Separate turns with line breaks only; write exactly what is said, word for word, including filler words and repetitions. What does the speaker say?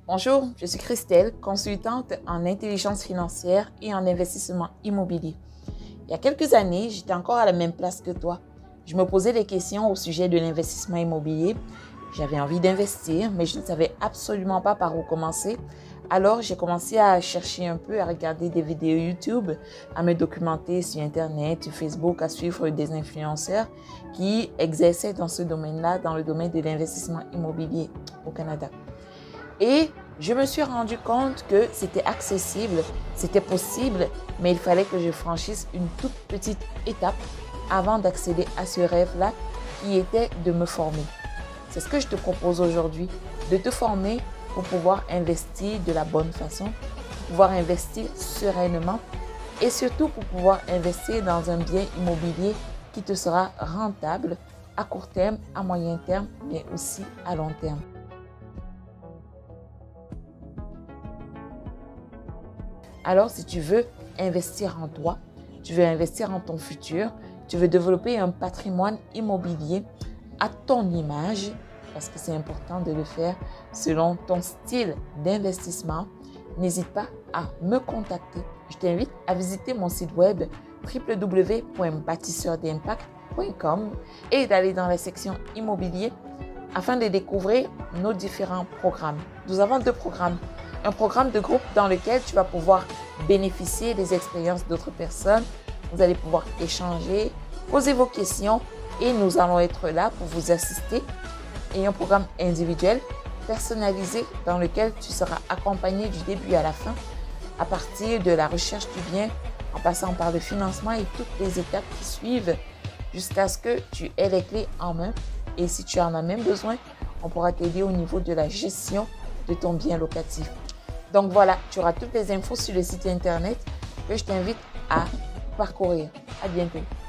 Bonjour, je suis Christelle, consultante en intelligence financière et en investissement immobilier. Il y a quelques années, j'étais encore à la même place que toi. Je me posais des questions au sujet de l'investissement immobilier. J'avais envie d'investir, mais je ne savais absolument pas par où commencer. Alors, j'ai commencé à chercher un peu, à regarder des vidéos YouTube, à me documenter sur Internet, sur Facebook, à suivre des influenceurs qui exerçaient dans ce domaine-là, dans le domaine de l'investissement immobilier au Canada. Et je me suis rendu compte que c'était accessible, c'était possible, mais il fallait que je franchisse une toute petite étape avant d'accéder à ce rêve-là qui était de me former. C'est ce que je te propose aujourd'hui, de te former pour pouvoir investir de la bonne façon, pour pouvoir investir sereinement et surtout pour pouvoir investir dans un bien immobilier qui te sera rentable à court terme, à moyen terme, mais aussi à long terme. Alors, si tu veux investir en toi, tu veux investir en ton futur, tu veux développer un patrimoine immobilier à ton image, parce que c'est important de le faire selon ton style d'investissement, n'hésite pas à me contacter. Je t'invite à visiter mon site web w w w point bâtisseur d'impact point com et d'aller dans la section immobilier afin de découvrir nos différents programmes. Nous avons deux programmes. Un programme de groupe dans lequel tu vas pouvoir bénéficier des expériences d'autres personnes. Vous allez pouvoir échanger, poser vos questions et nous allons être là pour vous assister. Et un programme individuel, personnalisé, dans lequel tu seras accompagné du début à la fin, à partir de la recherche du bien, en passant par le financement et toutes les étapes qui suivent jusqu'à ce que tu aies les clés en main. Et si tu en as même besoin, on pourra t'aider au niveau de la gestion de ton bien locatif. Donc voilà, tu auras toutes les infos sur le site internet que je t'invite à parcourir. À bientôt.